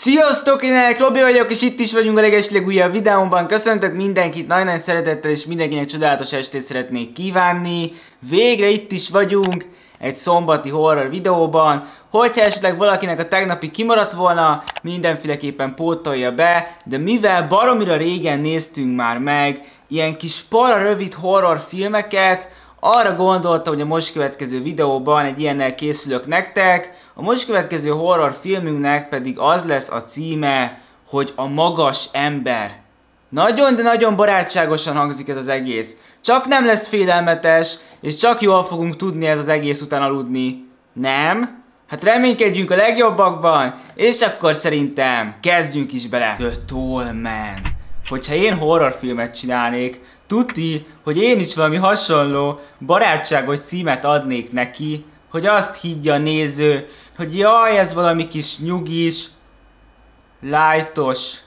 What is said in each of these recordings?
Sziasztok, én Robi vagyok, és itt is vagyunk a legeslegújabb videómban. Köszöntök mindenkit nagyon-nagyon szeretettel, és mindenkinek csodálatos estét szeretnék kívánni. Végre itt is vagyunk egy szombati horror videóban. Hogyha esetleg valakinek a tegnapi kimaradt volna, mindenféleképpen pótolja be, de mivel baromira régen néztünk már meg ilyen kis para rövid horror filmeket, arra gondoltam, hogy a most következő videóban egy ilyennel készülök nektek. A most következő horror filmünknek pedig az lesz a címe, hogy A magas ember. Nagyon, de nagyon barátságosan hangzik ez az egész. Csak nem lesz félelmetes, és csak jól fogunk tudni ez az egész után aludni. Nem? Hát reménykedjünk a legjobbakban, és akkor szerintem kezdjünk is bele. The Tall Man. Hogyha én horrorfilmet csinálnék, tuti, hogy én is valami hasonló, barátságos címet adnék neki, hogy azt higgye a néző, hogy jaj, ez valami kis nyugis, lightos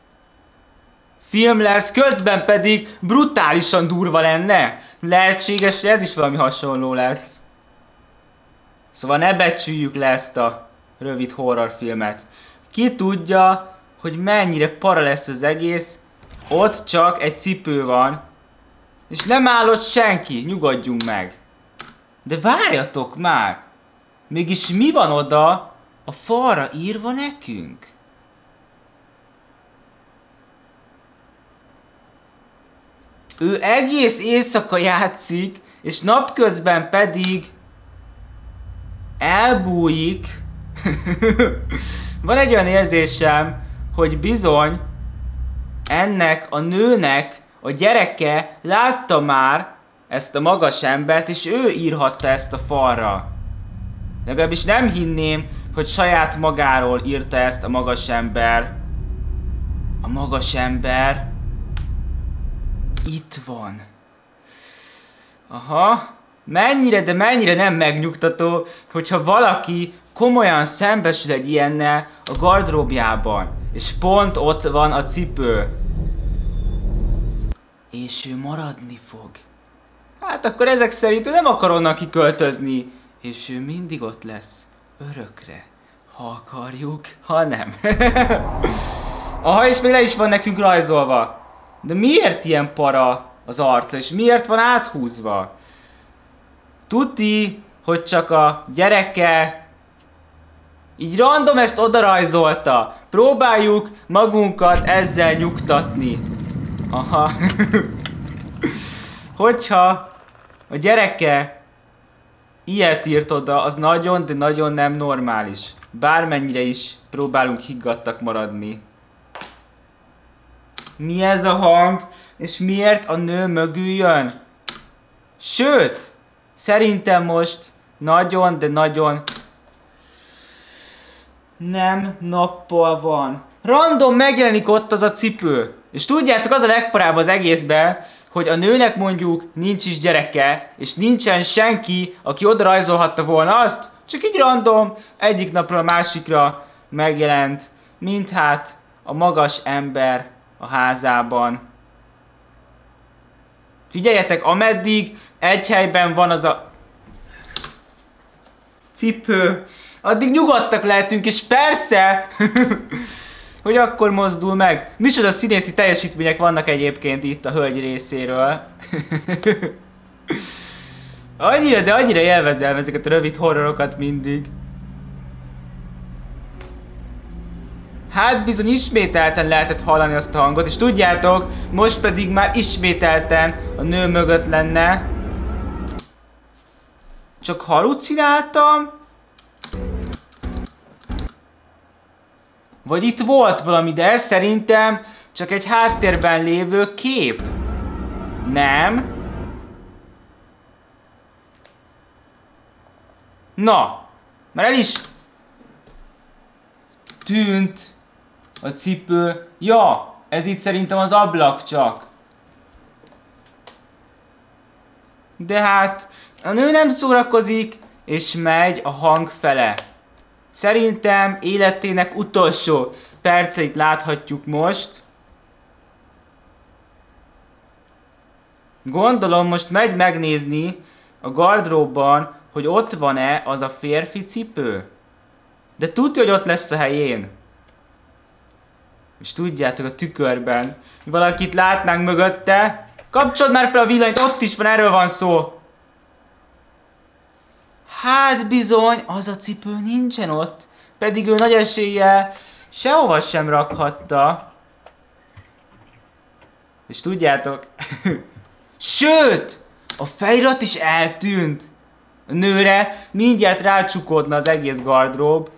film lesz, közben pedig brutálisan durva lenne. Lehetséges, hogy ez is valami hasonló lesz. Szóval ne becsüljük le ezt a rövid horrorfilmet. Ki tudja, hogy mennyire para lesz az egész, ott csak egy cipő van, és nem áll ott senki, nyugodjunk meg. De várjatok már! Mégis mi van oda a falra írva nekünk? Ő egész éjszaka játszik, és napközben pedig elbújik. Van egy olyan érzésem, hogy bizony ennek a nőnek a gyereke látta már ezt a magas embert, és ő írhatta ezt a falra. Legalábbis nem hinném, hogy saját magáról írta ezt a magas ember. A magas ember itt van. Aha. Mennyire, de mennyire nem megnyugtató, hogyha valaki komolyan szembesül egy ilyennel a gardróbjában, és pont ott van a cipő. És ő maradni fog. Hát akkor ezek szerint ő nem akar onnan kiköltözni. És ő mindig ott lesz. Örökre. Ha akarjuk, ha nem. Aha, és még le is van nekünk rajzolva. De miért ilyen para az arca, és miért van áthúzva? Tuti, hogy csak a gyereke így random ezt oda rajzolta. Próbáljuk magunkat ezzel nyugtatni. Aha. Hogyha a gyereke ilyet írt oda, az nagyon, de nagyon nem normális. Bármennyire is próbálunk higgadtak maradni. Mi ez a hang? És miért a nő mögül jön? Sőt, szerintem most nagyon, de nagyon nem nappal van. Random megjelenik ott az a cipő. És tudjátok, az a legparább az egészben, hogy a nőnek mondjuk nincs is gyereke, és nincsen senki, aki oda rajzolhatta volna azt, csak így random, egyik napról a másikra megjelent, mint hát a magas ember a házában. Figyeljetek, ameddig egy helyben van az a cipő, addig nyugodtak lehetünk, és persze, hogy akkor mozdul meg. Micsoda színészi teljesítmények vannak egyébként itt a hölgy részéről. Annyira, de annyira élvezem ezeket a rövid horrorokat mindig. Hát bizony ismételten lehetett hallani azt a hangot, és tudjátok, most pedig már ismételten a nő mögött lenne. Csak halucináltam? Vagy itt volt valami, de ez szerintem csak egy háttérben lévő kép. Nem? Na, már el is tűnt a cipő. Ja, ez itt szerintem az ablak csak. De hát a nő nem szórakozik, és megy a hang fele. Szerintem életének utolsó perceit láthatjuk most. Gondolom most megy megnézni a gardróbban, hogy ott van-e az a férfi cipő. De tudja, hogy ott lesz a helyén. És tudjátok, a tükörben valakit látnánk mögötte. Kapcsold már fel a villanyt, ott is van, erről van szó. Hát bizony, az a cipő nincsen ott. Pedig ő nagy eséllyel sehova sem rakhatta. És tudjátok, sőt, a felirat is eltűnt. A nőre mindjárt rácsukódna az egész gardrób.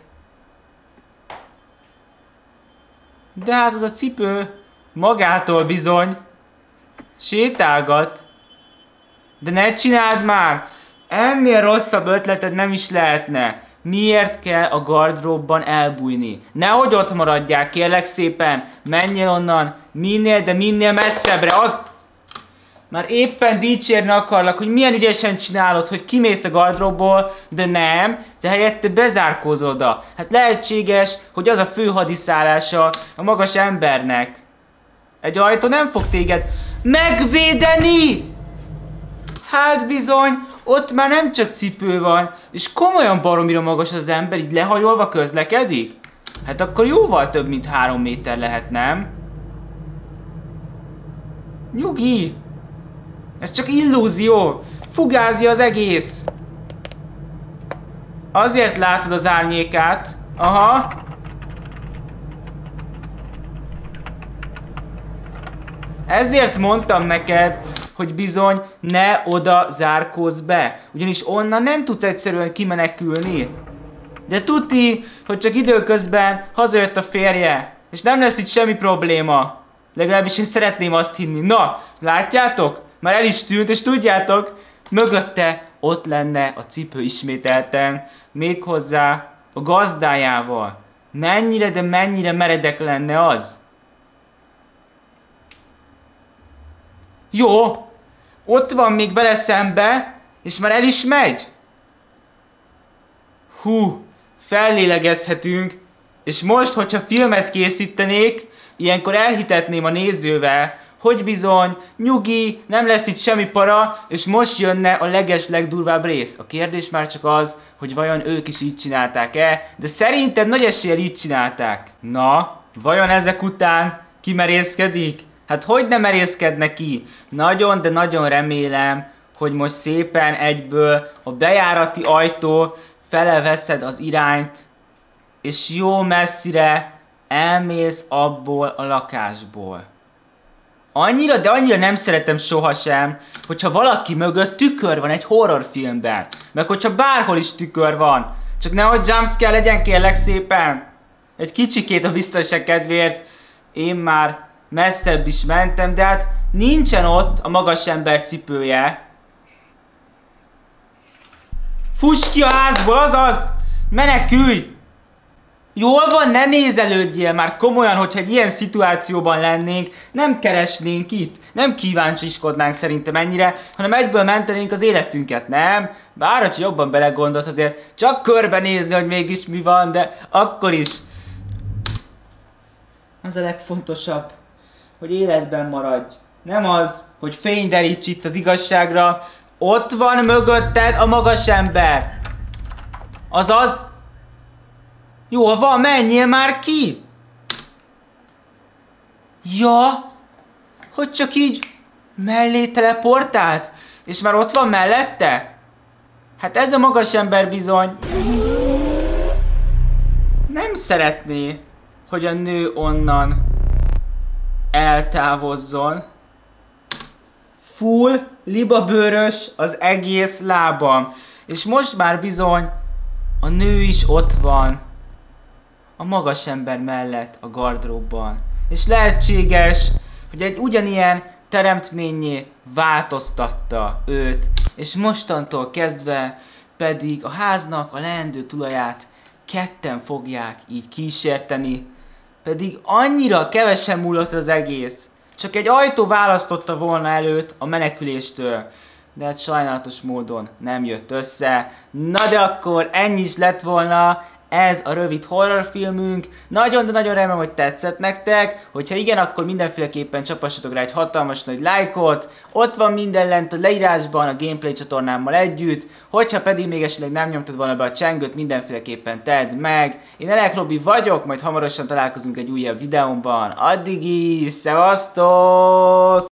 De hát az a cipő magától bizony sétálgat. De ne csináld már! Ennél rosszabb ötleted nem is lehetne. Miért kell a gardróbban elbújni? Nehogy ott maradjál, kérlek szépen. Menjél onnan minél, de minél messzebbre. Az... Már éppen dicsérni akarlak, hogy milyen ügyesen csinálod, hogy kimész a gardróbból, de nem, de helyette bezárkózol oda. Hát lehetséges, hogy az a fő hadiszállása a magas embernek. Egy ajtó nem fog téged megvédeni! Hát bizony, ott már nem csak cipő van, és komolyan baromira magas az ember, így lehajolva közlekedik? Hát akkor jóval több, mint 3 méter lehet, nem? Nyugi! Ez csak illúzió! Fugázi az egész! Azért látod az árnyékát. Aha. Ezért mondtam neked, hogy bizony ne oda zárkózz be. Ugyanis onnan nem tudsz egyszerűen kimenekülni. De tuti, hogy csak időközben hazajött a férje. És nem lesz itt semmi probléma. Legalábbis én szeretném azt hinni. Na, látjátok? Már el is tűnt, és tudjátok, mögötte ott lenne a cipő ismételten, méghozzá a gazdájával. Mennyire, de mennyire meredek lenne az? Jó, ott van még vele szembe, és már el is megy. Hú, fellélegezhetünk, és most, hogyha filmet készítenék, ilyenkor elhitetném a nézővel, hogy bizony, nyugi, nem lesz itt semmi para, és most jönne a legeslegdurvább rész. A kérdés már csak az, hogy vajon ők is így csinálták-e, de szerintem nagy eséllyel így csinálták. Na, vajon ezek után kimerészkedik? Hát hogy nem merészkedne ki? Nagyon, de nagyon remélem, hogy most szépen egyből a bejárati ajtó fele veszed az irányt, és jó messzire elmész abból a lakásból. Annyira, de annyira nem szeretem sohasem, hogyha valaki mögött tükör van egy horrorfilmben. Meg hogyha bárhol is tükör van. Csak nehogy jumpscare legyen, kérlek szépen. Egy kicsikét a biztonság kedvéért én már messzebb is mentem, de hát nincsen ott a magas ember cipője. Fuss ki a házból, azaz! Menekülj! Jól van, ne nézelődjél már komolyan, hogyha egy ilyen szituációban lennénk, nem keresnénk itt, nem kíváncsiskodnánk szerintem ennyire, hanem egyből mentenénk az életünket, nem? Bár, hogyha jobban belegondolsz, azért csak körbenézni, hogy mégis mi van, de akkor is. Az a legfontosabb, hogy életben maradj. Nem az, hogy fényderíts itt az igazságra. Ott van mögötted a magas ember. Azaz, jól van, menjél már ki! Ja, hogy csak így mellé teleportált, és már ott van mellette? Hát ez a magas ember bizony nem szeretné, hogy a nő onnan eltávozzon. Full libabőrös az egész lábam. És most már bizony a nő is ott van a magas ember mellett a gardróbban. És lehetséges, hogy egy ugyanilyen teremtménnyé változtatta őt, és mostantól kezdve pedig a háznak a leendő tulaját ketten fogják így kísérteni, pedig annyira kevesen múlott az egész. Csak egy ajtó választotta volna előtt a meneküléstől, de hát sajnálatos módon nem jött össze. Na de akkor ennyi is lett volna ez a rövid horrorfilmünk. Nagyon, de nagyon remélem, hogy tetszett nektek. Hogyha igen, akkor mindenféleképpen csapassatok rá egy hatalmas nagy lájkot. Ott van minden lent a leírásban a gameplay csatornámmal együtt. Hogyha pedig még esetleg nem nyomtad volna be a csengőt, mindenféleképpen tedd meg. Én Elek Robi vagyok, majd hamarosan találkozunk egy újabb videómban. Addig is, szevasztok!